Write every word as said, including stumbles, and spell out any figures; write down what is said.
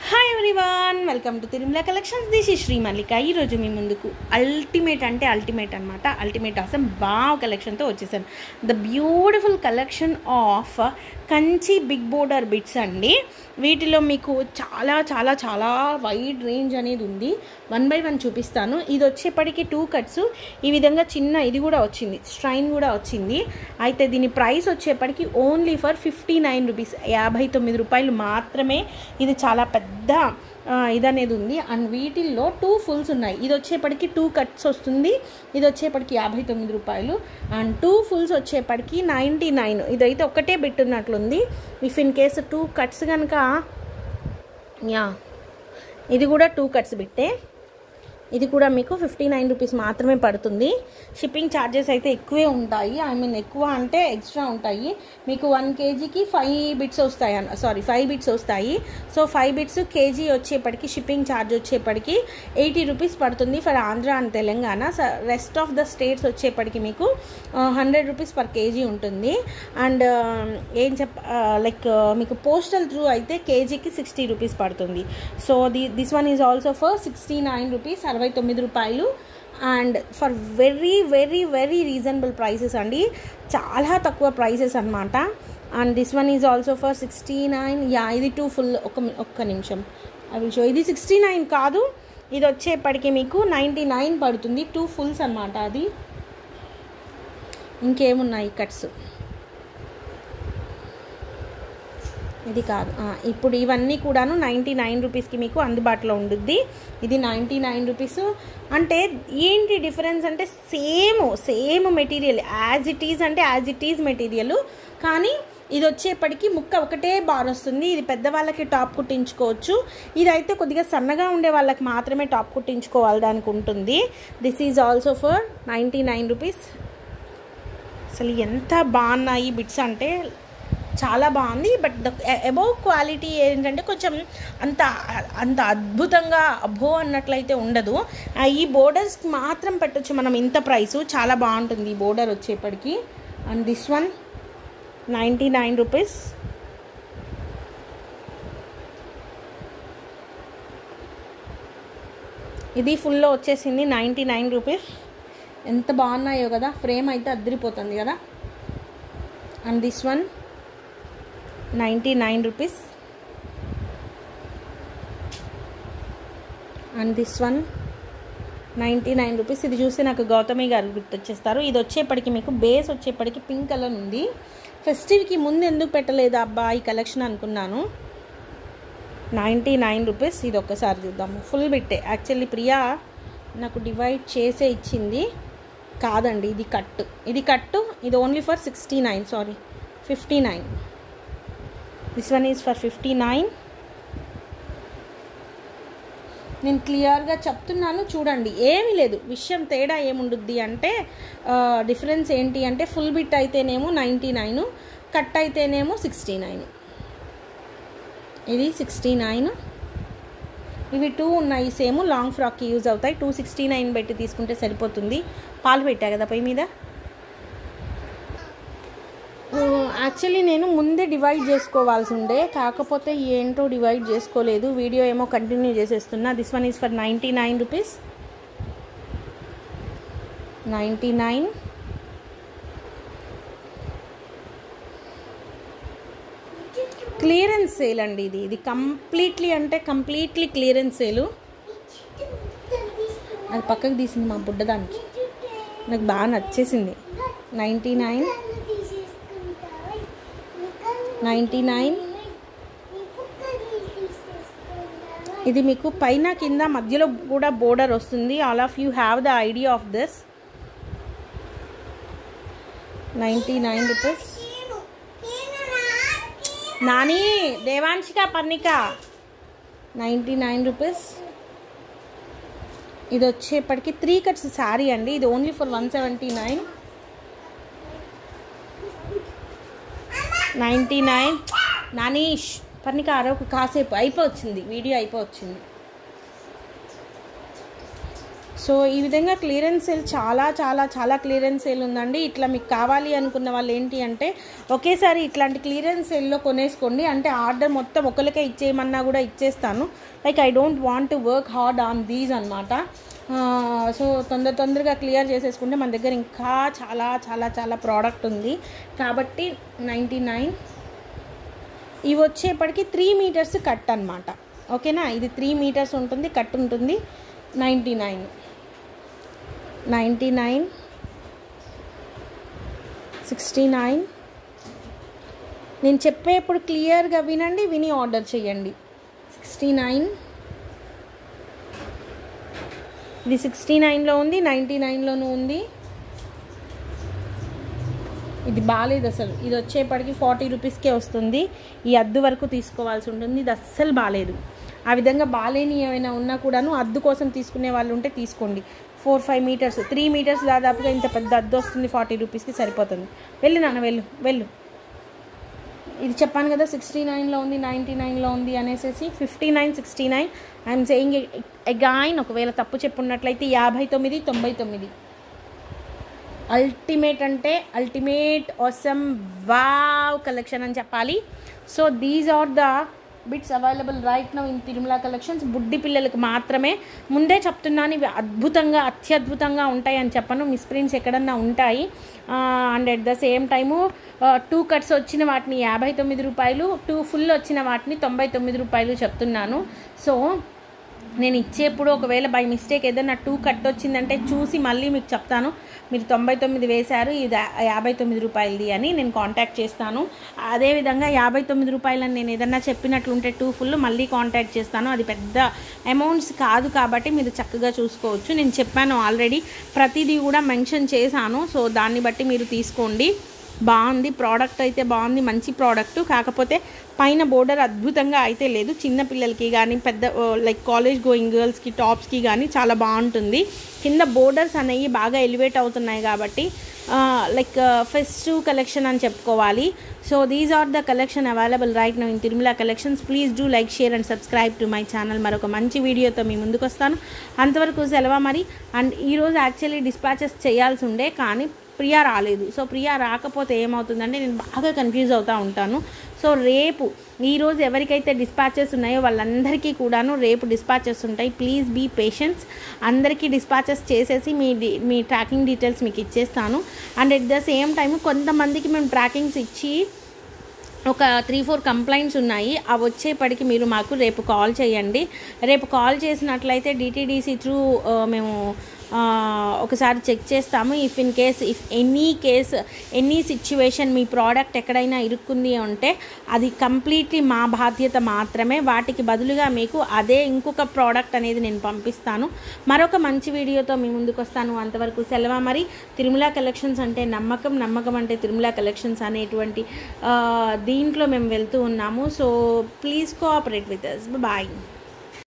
Hi everyone, welcome to Tirumala collections. This is Sri Mallika. ఈరోజు మీ ముందుకు అల్టిమేట్ అంటే అల్టిమేట్ అనమాట అల్టిమేట్ అసలు బాగా కలెక్షన్తో వచ్చేసాను. The beautiful collection of Kanchi big border bits అండి. వీటిలో మీకు చాలా చాలా చాలా వైడ్ రేంజ్ అనేది ఉంది. వన్ బై వన్ చూపిస్తాను. ఇది వచ్చేప్పటికి టూ కట్స్ ఈ విధంగా చిన్న ఇది కూడా వచ్చింది, స్ట్రైన్ కూడా వచ్చింది. అయితే దీని ప్రైస్ వచ్చేప్పటికి only for fifty nine rupees యాభై తొమ్మిది రూపాయలు మాత్రమే. ఇది చాలా పెద్ద ఇదనేది ఉంది. అండ్ వీటిల్లో టూ ఫుల్స్ ఉన్నాయి. ఇది వచ్చేప్పటికి టూ కట్స్ వస్తుంది. ఇది వచ్చేప్పటికి యాభై తొమ్మిది రూపాయలు అండ్ టూ ఫుల్స్ వచ్చేప్పటికి నైంటీ నైన్. ఇదైతే ఒకటే పెట్టున్నట్లుంది. If in case two cuts కనుక యా ఇది కూడా టూ కట్స్ బిట్టే. ఇది కూడా మీకు ఫిఫ్టీ నైన్ రూపీస్ మాత్రమే పడుతుంది. షిప్పింగ్ ఛార్జెస్ అయితే ఎక్కువే ఉంటాయి. ఐ మీన్ ఎక్కువ అంటే ఎక్స్ట్రా ఉంటాయి. మీకు వన్ కేజీకి ఫైవ్ బిట్స్ వస్తాయి అన్న సారీ ఫైవ్ బిట్స్ వస్తాయి. సో ఫైవ్ బిట్స్ కేజీ వచ్చేప్పటికి షిప్పింగ్ ఛార్జ్ వచ్చేప్పటికి ఎయిటీ రూపీస్ పడుతుంది for Andhra and Telangana. Rest of the states వచ్చేప్పటికి మీకు హండ్రెడ్ రూపీస్ పర్ కేజీ ఉంటుంది. అండ్ ఏం చెప్ లైక్ మీకు పోస్టల్ త్రూ అయితే కేజీకి సిక్స్టీ రూపీస్ పడుతుంది. So the this one is also for sixty nine rupees అరవై తొమ్మిది రూపాయలు and for very very very reasonable prices అండి. చాలా తక్కువ ప్రైసెస్ అనమాట. And this one is also for sixty nine. Yeah ఇది టూ ఫుల్ ఒక ఒక్క నిమిషం అవి షో. ఇది సిక్స్టీ నైన్ కాదు, ఇది వచ్చేప్పటికి మీకు నైంటీ నైన్ పడుతుంది. టూ ఫుల్స్ అనమాట. అది ఇంకేమున్నాయి కట్స్, ఇది కాదు. ఇప్పుడు ఇవన్నీ కూడాను నైంటీ నైన్ రూపీస్కి మీకు అందుబాటులో ఉంటుంది. ఇది నైంటీ నైన్ రూపీస్. అంటే ఏంటి డిఫరెన్స్ అంటే same same material as it is అంటే యాజ్ ఇట్ ఈజ్ మెటీరియల్. కానీ ఇది వచ్చేప్పటికి ముక్క ఒకటే బార్ వస్తుంది. ఇది పెద్దవాళ్ళకి టాప్ కుట్టించుకోవచ్చు. ఇదైతే కొద్దిగా సన్నగా ఉండే వాళ్ళకి మాత్రమే టాప్ కుట్టించుకోవాలి దానికి ఉంటుంది. This is also for ninety nine rupees. అసలు ఎంత బాగున్నాయి బిట్స్ అంటే చాలా బాగుంది. బట్ ద అబోవ్ క్వాలిటీ ఏంటంటే కొంచెం అంత అంత అద్భుతంగా అబో అన్నట్లయితే ఉండదు. ఈ బోర్డర్స్కి మాత్రం పెట్టచ్చు మనం ఇంత ప్రైసు. చాలా బాగుంటుంది ఈ బోర్డర్ వచ్చేప్పటికి. And this one ninety nine rupees. ఇది ఫుల్లో వచ్చేసింది నైంటీ నైన్ రూపీస్. ఎంత బాగున్నాయో కదా, ఫ్రేమ్ అయితే అద్దరిపోతుంది కదా. And this one ninety nine rupees and this one ninety nine rupees. ఇది చూసి నాకు గౌతమి గారు గుర్తొచ్చేస్తారు. ఇది వచ్చేప్పటికి మీకు బేస్ వచ్చేప్పటికి పింక్ కలర్ ఉంది. ఫెస్టివ్కి ముందు ఎందుకు పెట్టలేదు అబ్బా ఈ కలెక్షన్ అనుకున్నాను. Ninety nine rupees. ఇది ఒక్కసారి చూద్దాము. ఫుల్ బిట్టే యాక్చువల్లీ ప్రియా నాకు డివైడ్ చేసే ఇచ్చింది కాదండి. ఇది కట్టు ఇది కట్టు ఇది only for sixty nine sorry fifty nine. This one is for fifty nine. నేను క్లియర్గా చెప్తున్నాను చూడండి, ఏమీ లేదు. విషయం తేడా ఏముండుద్ది అంటే డిఫరెన్స్ ఏంటి అంటే ఫుల్ బిట్ అయితేనేమో నైంటీ నైన్, కట్ అయితేనేమో సిక్స్టీ నైన్. ఇది సిక్స్టీ నైన్. ఇవి టూ ఉన్నాయి సేమ్ లాంగ్ ఫ్రాక్కి యూజ్ అవుతాయి. టూ సిక్స్టీ నైన్ పెట్టి తీసుకుంటే సరిపోతుంది. పాలు పెట్టా కదా పై మీద. యాక్చువల్లీ నేను ముందే డివైడ్ చేసుకోవాల్సి ఉండే, కాకపోతే ఏంటో డివైడ్ చేసుకోలేదు. వీడియో ఏమో కంటిన్యూ చేసేస్తున్నా. This one is for ninety nine rupees. Ninety nine. Clearance sale అండి ఇది. ఇది కంప్లీట్లీ అంటే కంప్లీట్లీ క్లియరెన్స్ సేలు. అది పక్కకు తీసింది మా బుడ్డదానికి, నాకు బాగా నచ్చేసింది. Ninety nine ninety nine. ఇది మీకు పైన కింద మధ్యలో కూడా బోర్డర్ వస్తుంది. All of you have the idea of this. Ninety nine rupees. Nani Devanshika Parnika ninety nine rupees. ఇది వచ్చేప్పటికి త్రీ కట్స్ శారీ అండి. ఇది only for one seventy nine. Ninety nine. Nanish Parnika అరొక కాసేపు అయిపోవచ్చింది, వీడియో అయిపోవచ్చింది. సో ఈ విధంగా క్లియరెన్స్ సేల్ చాలా చాలా చాలా క్లియరెన్స్ సేల్ ఉందండి. ఇట్లా మీకు కావాలి అనుకున్న వాళ్ళు ఏంటి అంటే ఒకేసారి ఇట్లాంటి క్లియరెన్స్ సేల్లో కొనేసుకోండి. అంటే ఆర్డర్ మొత్తం ఒకరికే ఇచ్చేయమన్నా కూడా ఇచ్చేస్తాను. Like I don't want to work hard on these అనమాట. సో తొందర తొందరగా క్లియర్ చేసేసుకుంటే మన దగ్గర ఇంకా చాలా చాలా చాలా ప్రోడక్ట్ ఉంది కాబట్టి నైంటీ నైన్ ఇవి వచ్చేప్పటికి త్రీ మీటర్స్ కట్ అనమాట. ఓకేనా, ఇది త్రీ మీటర్స్ ఉంటుంది, కట్ ఉంటుంది. Ninety nine ninety nine sixty nine నేను చెప్పేప్పుడు క్లియర్గా వినండి, విని ఆర్డర్ చేయండి. సిక్స్టీ నైన్ ఇది సిక్స్టీ నైన్లో ఉంది, నైంటీ నైన్లోనూ ఉంది. ఇది బాగాలేదు అసలు. ఇది వచ్చేప్పటికి ఫార్టీ రూపీస్కే వస్తుంది. ఈ అద్దు వరకు తీసుకోవాల్సి ఉంటుంది. ఇది అస్సలు బాగాలేదు. ఆ విధంగా బాగాలేని ఏమైనా ఉన్నా కూడాను అద్దు కోసం తీసుకునే వాళ్ళు ఉంటే తీసుకోండి. Four five meters three meters దాదాపుగా ఇంత పెద్ద అద్దు వస్తుంది. ఫార్టీ రూపీస్కి సరిపోతుంది. వెళ్ళు నాన్న వెళ్ళు వెళ్ళు. ఇది చెప్పాను కదా సిక్స్టీ నైన్లో ఉంది, నైంటీ నైన్లో ఉంది అనేసి. Fifty nine sixty nine I'm saying again. ఒకవేళ తప్పు చెప్పున్నట్లయితే యాభై తొమ్మిది తొంభై తొమ్మిది. అల్టిమేట్ అంటే అల్టిమేట్ ఆసమ్ వావ్ కలెక్షన్ అని చెప్పాలి. So these are the bits available right now in Tirumala collections. బుడ్డి పిల్లలకు మాత్రమే. ముందే చెప్తున్నాను ఇవి అద్భుతంగా అత్యద్భుతంగా ఉంటాయి అని చెప్పను. మిస్ప్రింట్స్ ఎక్కడన్నా ఉంటాయి. And at the same time two cuts వచ్చిన వాటిని యాభై తొమ్మిది రూపాయలు, టూ ఫుల్ వచ్చిన వాటిని తొంభై తొమ్మిది రూపాయలు చెప్తున్నాను. సో నేను ఇచ్చేప్పుడు ఒకవేళ బై మిస్టేక్ ఏదైనా టూ కట్ వచ్చిందంటే చూసి మళ్ళీ మీకు చెప్తాను, మీరు తొంభై తొమ్మిది వేశారు ఇది యాభై తొమ్మిది రూపాయలది అని నేను కాంటాక్ట్ చేస్తాను. అదేవిధంగా యాభై తొమ్మిది రూపాయలని నేను ఏదన్నా చెప్పినట్లుంటే టూ ఫుల్ మళ్ళీ కాంటాక్ట్ చేస్తాను. అది పెద్ద అమౌంట్స్ కాదు కాబట్టి మీరు చక్కగా చూసుకోవచ్చు. నేను చెప్పాను ఆల్రెడీ, ప్రతిదీ కూడా మెన్షన్ చేశాను. సో దాన్ని బట్టి మీరు తీసుకోండి. బాగుంది ప్రోడక్ట్ అయితే బాగుంది, మంచి ప్రోడక్ట్. కాకపోతే పైన బోర్డర్ అద్భుతంగా అయితే లేదు. చిన్నపిల్లలకి కానీ పెద్ద లైక్ కాలేజ్ గోయింగ్ గర్ల్స్కి టాప్స్కి కానీ చాలా బాగుంటుంది. కింద బోర్డర్స్ అనేవి బాగా ఎలివేట్ అవుతున్నాయి కాబట్టి లైక్ ఫెస్టివ్ కలెక్షన్ అని చెప్పుకోవాలి. So these are the collection available right now in Tirumala collections. Please do like, share and subscribe to my channel. మరొక మంచి వీడియోతో మీ ముందుకు వస్తాను. అంతవరకు సెలవు మరి. అండ్ ఈరోజు యాక్చువల్లీ డిస్పాచెస్ చేయాల్సి ఉండే కానీ ప్రియా రాలేదు. సో ప్రియా రాకపోతే ఏమవుతుందంటే నేను బాగా కన్ఫ్యూజ్ అవుతూ ఉంటాను. సో రేపు ఈరోజు ఎవరికైతే డిస్పాచెస్ ఉన్నాయో వాళ్ళందరికీ కూడాను రేపు డిస్పాచెస్ ఉంటాయి. Please be patience. అందరికీ డిస్పాచెస్ చేసేసి మీ మీ ట్రాకింగ్ డీటెయిల్స్ మీకు ఇచ్చేస్తాను. And at the same time కొంతమందికి మేము ట్రాకింగ్స్ ఇచ్చి ఒక త్రీ ఫోర్ కంప్లైంట్స్ ఉన్నాయి. అవి వచ్చేప్పటికి మీరు మాకు రేపు కాల్ చేయండి. రేపు కాల్ చేసినట్లయితే డిటీడీసీ త్రూ మేము ఒకసారి చెక్ చేస్తాము. If in case if any case any situation మీ ప్రోడక్ట్ ఎక్కడైనా ఇరుక్కుంది అంటే అది కంప్లీట్లీ మా బాధ్యత మాత్రమే. వాటికి బదులుగా మీకు అదే ఇంకొక ప్రోడక్ట్ అనేది నేను పంపిస్తాను. మరొక మంచి వీడియోతో మీ ముందుకు వస్తాను. అంతవరకు సెలవు మరి. తిరుమల కలెక్షన్స్ అంటే నమ్మకం, నమ్మకం అంటే తిరుమల కలెక్షన్స్ అనేటువంటి దీంట్లో మేము వెళ్తూ ఉన్నాము. So please cooperate with us. Bye.